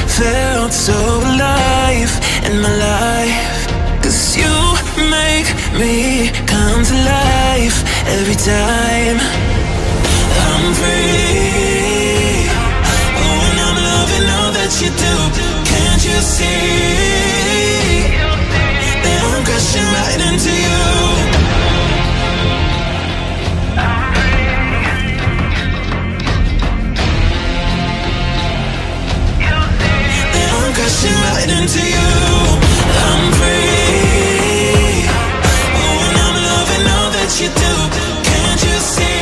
felt so alive in my life. 'Cause you make me come to life every time I'm free. Oh, and I'm loving all that you do. Can't you see that I'm crashing right into you? That I'm crashing right into you. I'm free. Oh, and I'm loving all that you do. Can't you see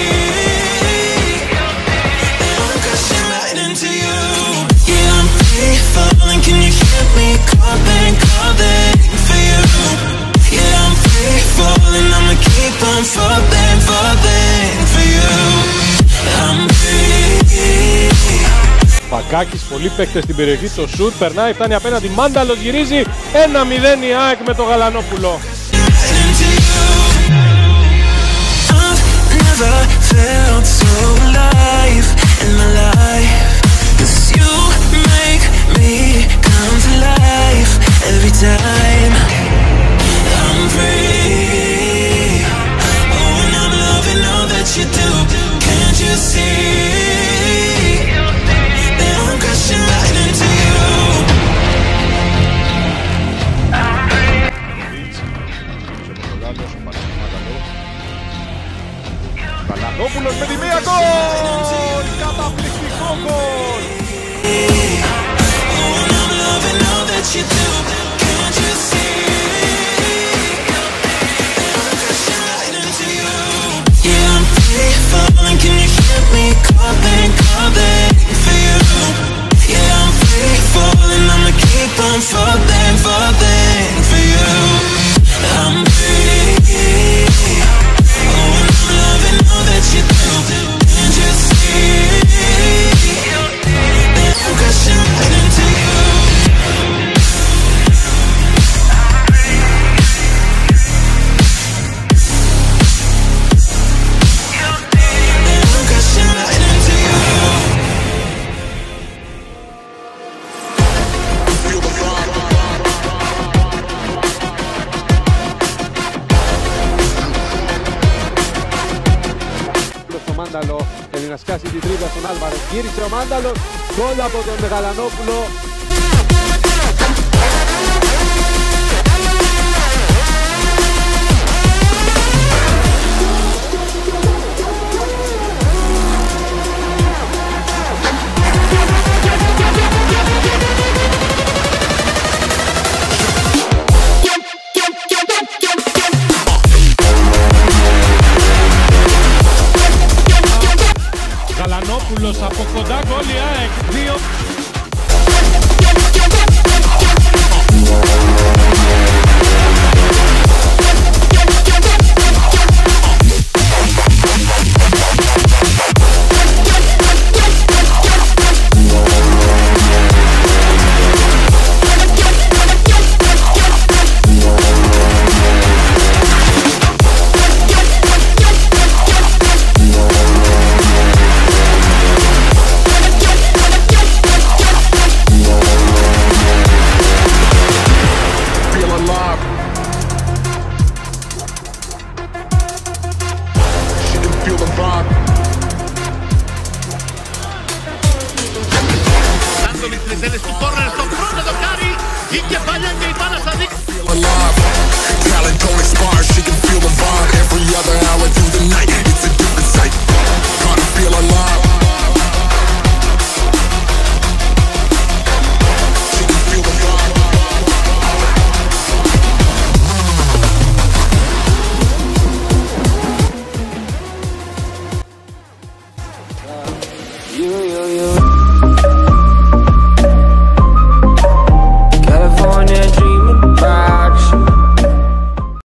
that I'm crashing right into you? Yeah, I'm free falling. Can you hear me calling, calling for you? Yeah, I'm free falling. I'ma keep on falling, falling for you. I'm free. Πακάκης, πολλοί παίκτες στην περιοχή, το σουτ περνάει, φτάνει απέναντι, Μάνταλος γυρίζει, 1-0 η ΑΕΚ με το Γαλανόπουλο. Γαλανόπουλος με τη μία γκολ! Καταπληκτικό γκολ! Μάνταλο, θέλει να σκάσει την τρίπλα στον Άλβαρες, γύρισε ο Μάνταλος, γκολ από τον Γαλανόπουλο. Γαλανόπουλος από κοντά, γκολ η ΑΕΚ, 2. Τρισέλες του κόρνερ στο πρώτο δοκάρι, η κεφαλιά και η μπάλα στα δίκτυα. You